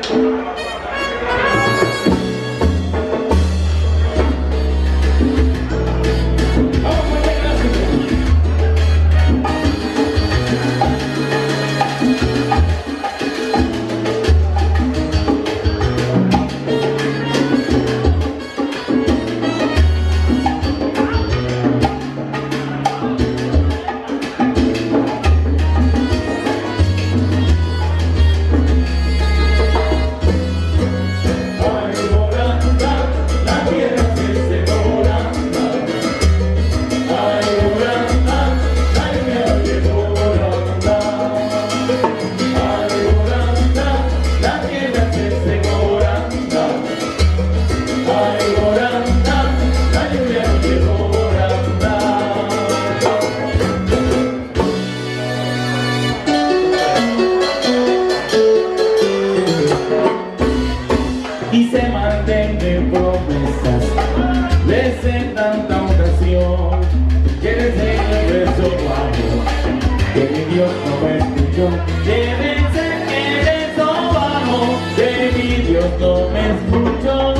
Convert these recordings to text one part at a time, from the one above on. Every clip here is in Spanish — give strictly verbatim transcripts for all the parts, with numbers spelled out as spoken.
Y se mantienen promesas, les en tanta ocasión, que les den el beso bajo, que mi Dios no me escuchó. Debe ser que el beso bajo, que mi Dios no me escuchó.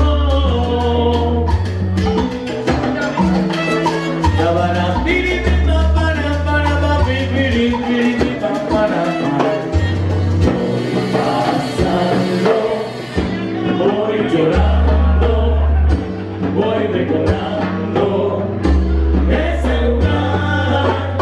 Sabana, piri, pipa, para, para, pa, piri, piri, pipa, para, para. Voy pasando, voy llorando, voy recordando ese lugar.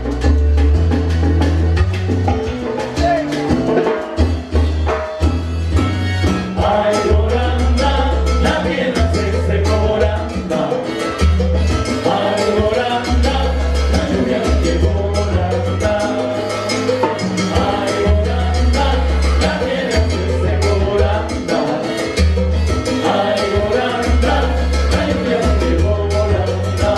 Ay, Oranda, la piedra se secó, Oranda. Ay, Oranda, la lluvia llegó, Oranda. Ay, Oranda, la piedra se secó, Oranda. Ay, Oranda, la lluvia llegó, Oranda.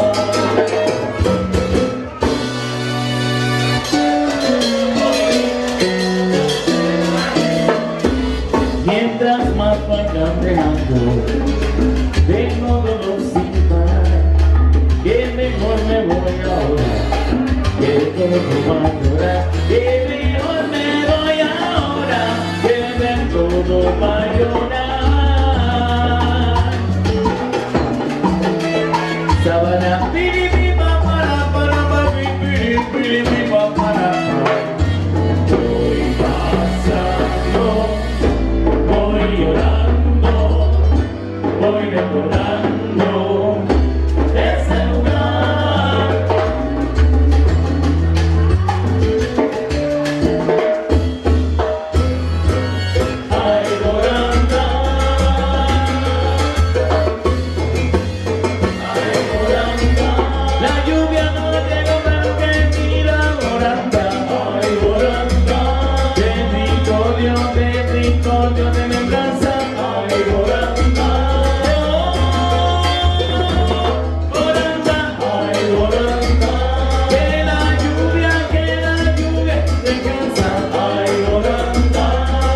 Mientras más vayan dejando, tengo dolor sin parar, que mejor me voy ahora, que todo va a llorar, que mejor me voy ahora, que de todo va a llorar. Sabana, piri, pipa, para, para, para, piri, piri, pipa, para, para. Voy pasando, voy llorando, voy recordando ese lugar. Ay, Oranda, ay, Oranda, la lluvia no llegó, pero que mira, Oranda. Ay, Oranda, bendito Dios, bendito Dios de mi casa. Ay, Oranda, Oranda, ay, Oranda, que la lluvia, que la lluvia descansa. Ay, Oranda.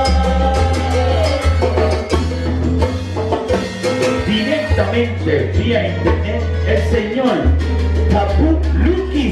Directamente vía internet, el señor Tapu Lukis.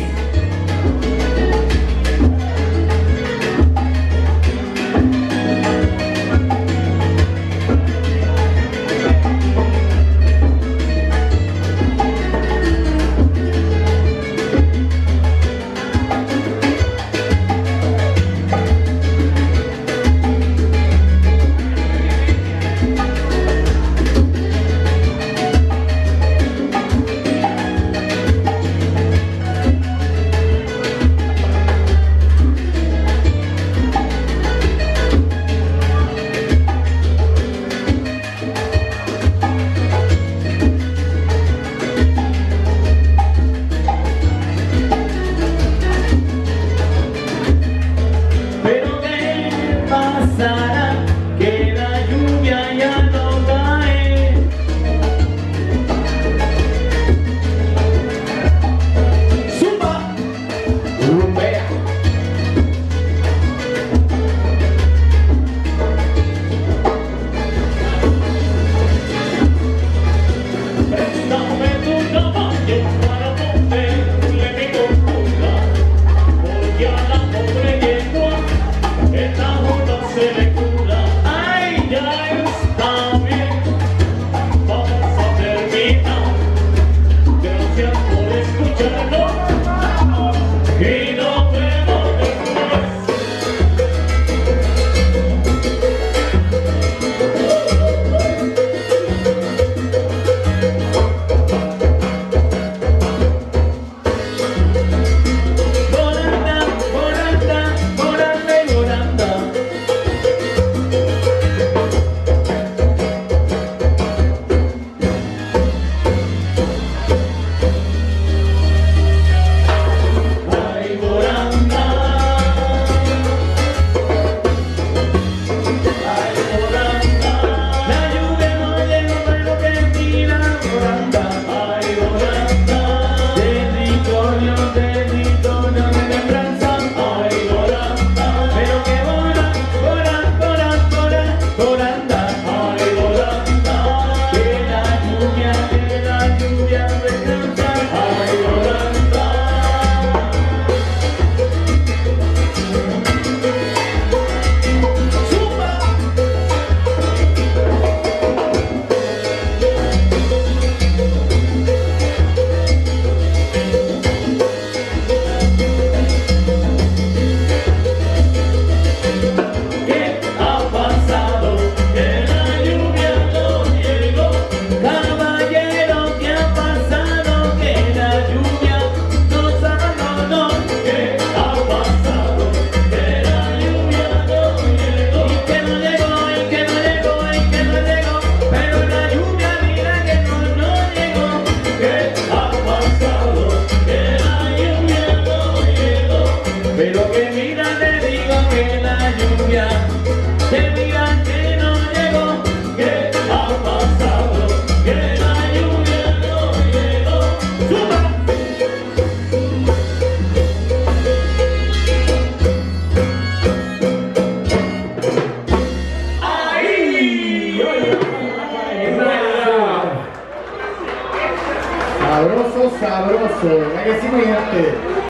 sabroso. Ahí sí, mi gente.